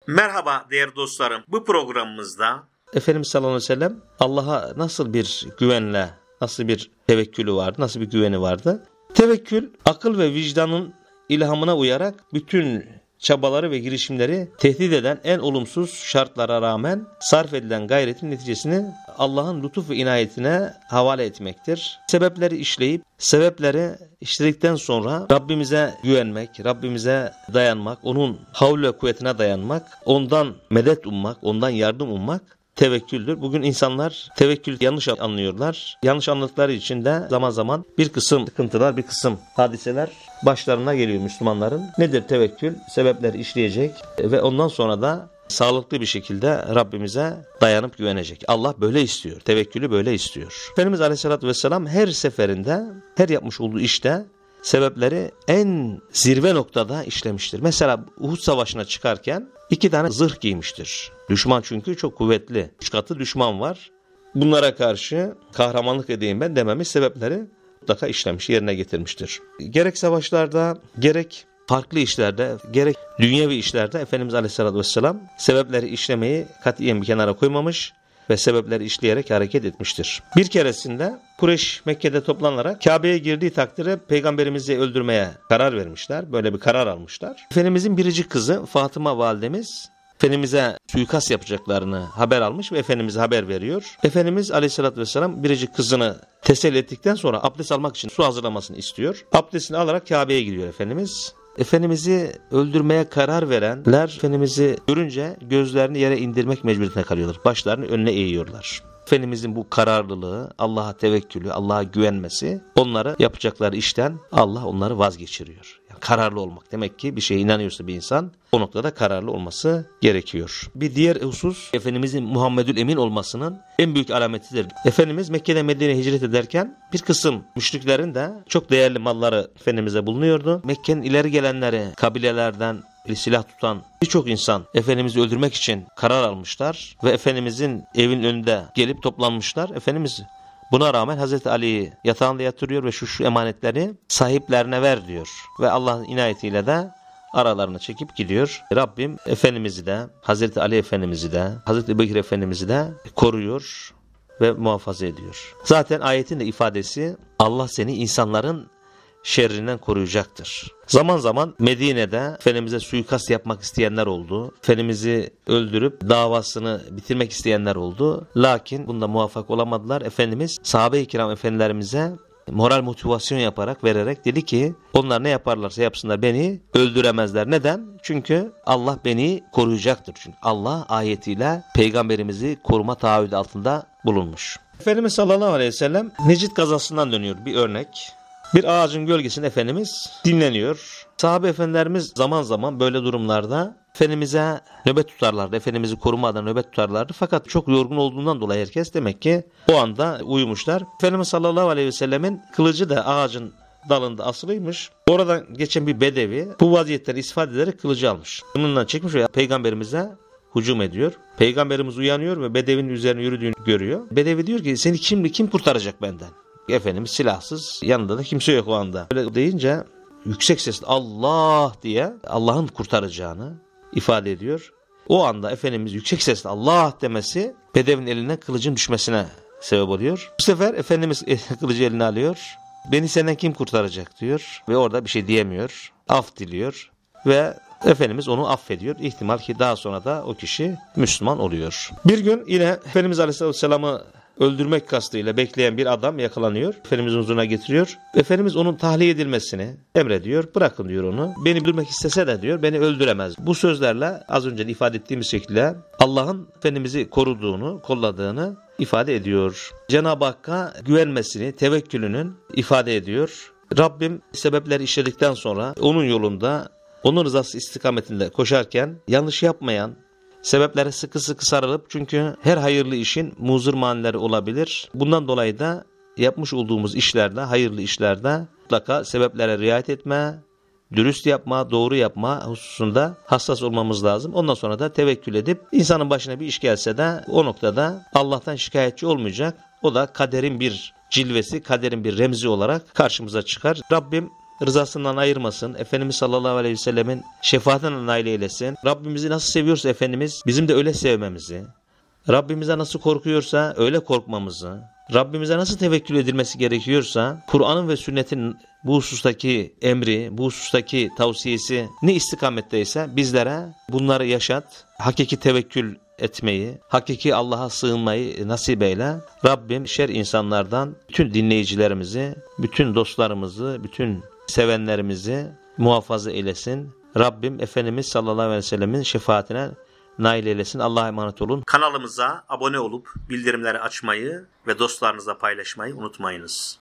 Merhaba değerli dostlarım. Bu programımızda Efendimiz sallallahu aleyhi ve sellem Allah'a nasıl bir güvenle, nasıl bir tevekkülü vardı, nasıl bir güveni vardı? Tevekkül, akıl ve vicdanın ilhamına uyarak bütün çabaları ve girişimleri tehdit eden en olumsuz şartlara rağmen sarf edilen gayretin neticesini Allah'ın lütuf ve inayetine havale etmektir. Sebepleri işleyip, sebepleri işledikten sonra Rabbimize güvenmek, Rabbimize dayanmak, onun havl ve kuvvetine dayanmak, ondan medet ummak, ondan yardım ummak tevekküldür. Bugün insanlar tevekkül yanlış anlıyorlar. Yanlış anladıkları için de zaman zaman bir kısım sıkıntılar, bir kısım hadiseler başlarına geliyor Müslümanların. Nedir tevekkül? Sebepleri işleyecek ve ondan sonra da sağlıklı bir şekilde Rabbimize dayanıp güvenecek. Allah böyle istiyor. Tevekkülü böyle istiyor. Efendimiz Aleyhisselatü Vesselam her seferinde, her yapmış olduğu işte sebepleri en zirve noktada işlemiştir. Mesela Uhud Savaşı'na çıkarken 2 tane zırh giymiştir. Düşman çünkü çok kuvvetli. 3 katı düşman var. Bunlara karşı kahramanlık edeyim ben dememiş, sebepleri mutlaka işlemiş, yerine getirmiştir. Gerek savaşlarda, gerek farklı işlerde, gerek dünyevi işlerde Efendimiz Aleyhisselatü Vesselam sebepleri işlemeyi katiyen bir kenara koymamış ve sebepleri işleyerek hareket etmiştir. Bir keresinde Kureyş Mekke'de toplanarak Kabe'ye girdiği takdirde Peygamberimizi öldürmeye karar vermişler. Böyle bir karar almışlar. Efendimizin biricik kızı Fatıma validemiz Efendimiz'e suikast yapacaklarını haber almış ve Efendimiz'e haber veriyor. Efendimiz Aleyhisselatü Vesselam biricik kızını teselli ettikten sonra abdest almak için su hazırlamasını istiyor. Abdestini alarak Kabe'ye gidiyor Efendimiz. Efendimiz'i öldürmeye karar verenler Efendimiz'i görünce gözlerini yere indirmek mecburiyetine kalıyorlar. Başlarını önüne eğiyorlar. Efendimizin bu kararlılığı, Allah'a tevekkülü, Allah'a güvenmesi onları yapacakları işten Allah onları vazgeçiriyor. Yani kararlı olmak demek ki bir şeye inanıyorsa bir insan o noktada kararlı olması gerekiyor. Bir diğer husus Efendimizin Muhammedül Emin olmasının en büyük alametidir. Efendimiz Mekke'den Medine'ye hicret ederken bir kısım müşriklerin de çok değerli malları Efendimiz'e bulunuyordu. Mekke'nin ileri gelenleri kabilelerden silah tutan birçok insan Efendimiz'i öldürmek için karar almışlar ve Efendimizin evin önünde gelip toplanmışlar. Efendimiz buna rağmen Hazreti Ali'yi yatağında yatırıyor ve şu emanetleri sahiplerine ver diyor. Ve Allah'ın inayetiyle de aralarına çekip gidiyor. Rabbim Efendimiz'i de, Hazreti Ali Efendimiz'i de, Hazreti Ebubekir Efendimiz'i de koruyor ve muhafaza ediyor. Zaten ayetin de ifadesi Allah seni insanların şerrinden koruyacaktır. Zaman zaman Medine'de Efendimiz'e suikast yapmak isteyenler oldu. Efendimiz'i öldürüp davasını bitirmek isteyenler oldu. Lakin bunda muvaffak olamadılar. Efendimiz sahabe-i kiram efendilerimize moral motivasyon yaparak, vererek dedi ki onlar ne yaparlarsa yapsınlar beni öldüremezler. Neden? Çünkü Allah beni koruyacaktır. Çünkü Allah ayetiyle peygamberimizi koruma taahhüdü altında bulunmuş. Efendimiz sallallahu aleyhi ve sellem Necid gazasından dönüyor, bir örnek. Bir ağacın gölgesinde Efendimiz dinleniyor. Sahabe efendilerimiz zaman zaman böyle durumlarda Efendimiz'e nöbet tutarlardı. Efendimiz'i koruma adına nöbet tutarlardı. Fakat çok yorgun olduğundan dolayı herkes demek ki o anda uyumuşlar. Efendimiz sallallahu aleyhi ve sellemin kılıcı da ağacın dalında asılıymış. Oradan geçen bir bedevi bu vaziyetten istifade ederek kılıcı almış. Bununla çekmiş ve peygamberimize hücum ediyor. Peygamberimiz uyanıyor ve bedevinin üzerine yürüdüğünü görüyor. Bedevi diyor ki seni kim kurtaracak benden? Efendimiz silahsız, yanında da kimse yok o anda. Öyle deyince yüksek sesle Allah diye Allah'ın kurtaracağını ifade ediyor. O anda Efendimiz yüksek sesle Allah demesi bedevin elinden kılıcın düşmesine sebep oluyor. Bu sefer Efendimiz kılıcı eline alıyor. Beni senden kim kurtaracak diyor ve orada bir şey diyemiyor. Af diliyor ve Efendimiz onu affediyor. İhtimal ki daha sonra da o kişi Müslüman oluyor. Bir gün yine Efendimiz Aleyhisselam'ı öldürmek kastıyla bekleyen bir adam yakalanıyor. Efendimizin huzuruna getiriyor. Efendimiz onun tahliye edilmesini emrediyor. Bırakın diyor onu. Beni öldürmek istese de diyor beni öldüremez. Bu sözlerle az önce ifade ettiğimiz şekilde Allah'ın Efendimiz'i koruduğunu, kolladığını ifade ediyor. Cenab-ı Hakk'a güvenmesini, tevekkülünün ifade ediyor. Rabbim sebepleri işledikten sonra onun yolunda, onun rızası istikametinde koşarken yanlış yapmayan, sebeplere sıkı sıkı sarılıp çünkü her hayırlı işin muzır manileri olabilir. Bundan dolayı da yapmış olduğumuz işlerde, hayırlı işlerde mutlaka sebeplere riayet etme, dürüst yapma, doğru yapma hususunda hassas olmamız lazım. Ondan sonra da tevekkül edip insanın başına bir iş gelse de o noktada Allah'tan şikayetçi olmayacak. O da kaderin bir cilvesi, kaderin bir remzi olarak karşımıza çıkar. Rabbim rızasından ayırmasın. Efendimiz sallallahu aleyhi ve sellemin şefaatine nail eylesin. Rabbimizi nasıl seviyorsa Efendimiz bizim de öyle sevmemizi, Rabbimize nasıl korkuyorsa öyle korkmamızı, Rabbimize nasıl tevekkül edilmesi gerekiyorsa Kur'an'ın ve sünnetin bu husustaki emri, bu husustaki tavsiyesi ne istikametteyse bizlere bunları yaşat, hakiki tevekkül etmeyi, hakiki Allah'a sığınmayı nasip eyle. Rabbim şer insanlardan bütün dinleyicilerimizi, bütün dostlarımızı, bütün sevenlerimizi muhafaza eylesin. Rabbim Efendimiz sallallahu aleyhi ve sellemin şefaatine nail eylesin. Allah'a emanet olun. Kanalımıza abone olup bildirimleri açmayı ve dostlarınızla paylaşmayı unutmayınız.